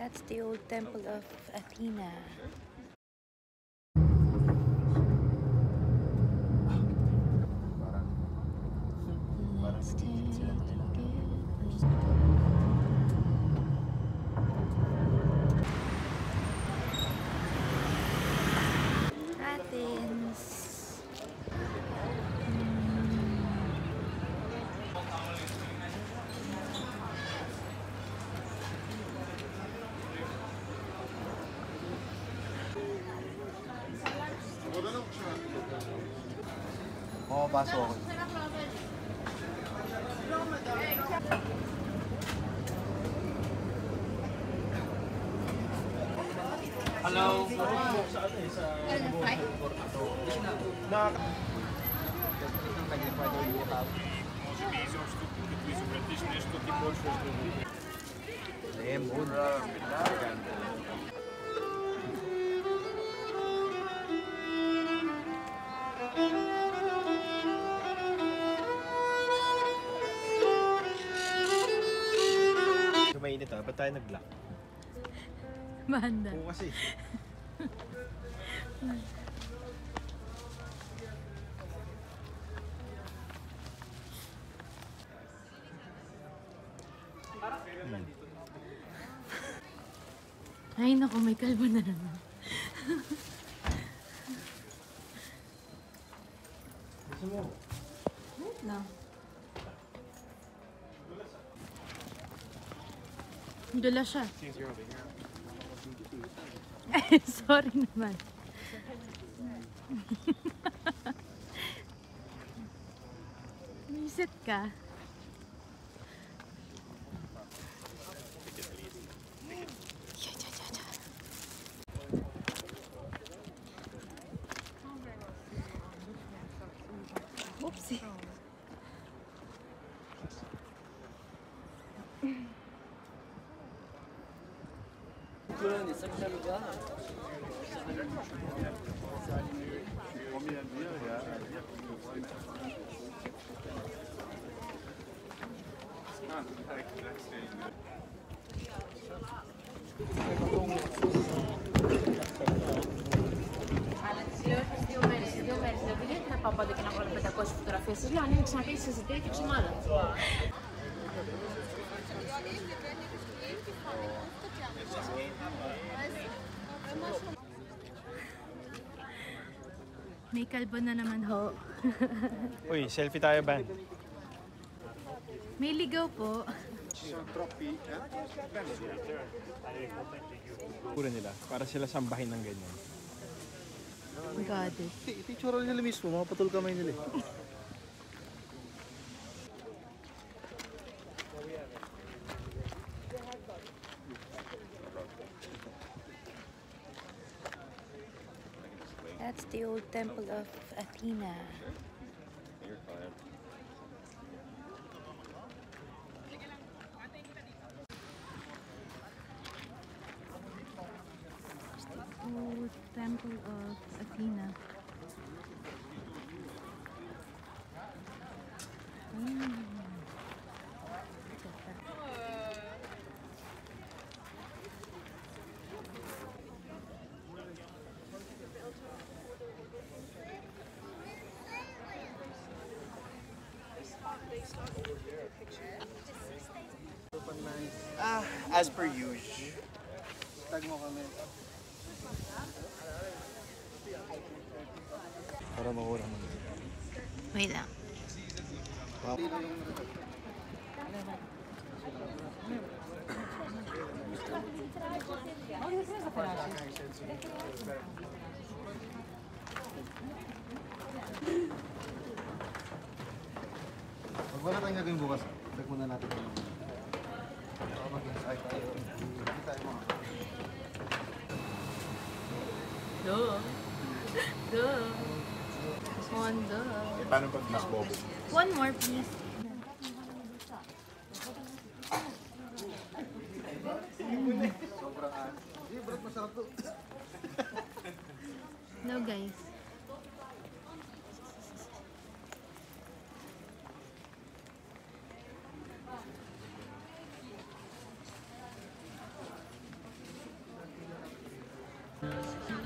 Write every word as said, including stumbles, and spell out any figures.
That's the old temple of Athena. Let's take Athens. Oo, baso ako. Hello. Mainit ah, ba't tayo nag-lock? Mahanda. Oo kasi. Ay naku, may kalbo na naman. Gusto mo? No. Dula siya. Ay, sorry naman. Visit ka. Oopsie. Παπαδική να βάλω πεντακόσιες φωτογραφίες στη Λιάννη, να ξαναρχίσει η συζητή και ψημάδα. May kalbo na naman ho. Uy, selfie tayo, Ban. May ligaw po. Puro nila, para sila sambahin ng ganyan. Got it. Ito yung tsura nila mismo, mga patul kamay nila eh. That's the old temple of Athena. You're fine. Old temple of Athena. Mm. Ah, as per usual. Tag mo kami. Para makurang mo. Wait lang. Wow. Huwag wala tayong gagawin bukas. Tag muna natin. Ay, tayo. Hindi tayo mga. Duh. Duh. One duh. Eh, paano pag mas bobo? One more, please. Sobrang ah. Hindi, bro, masarap to. No, guys. Yes.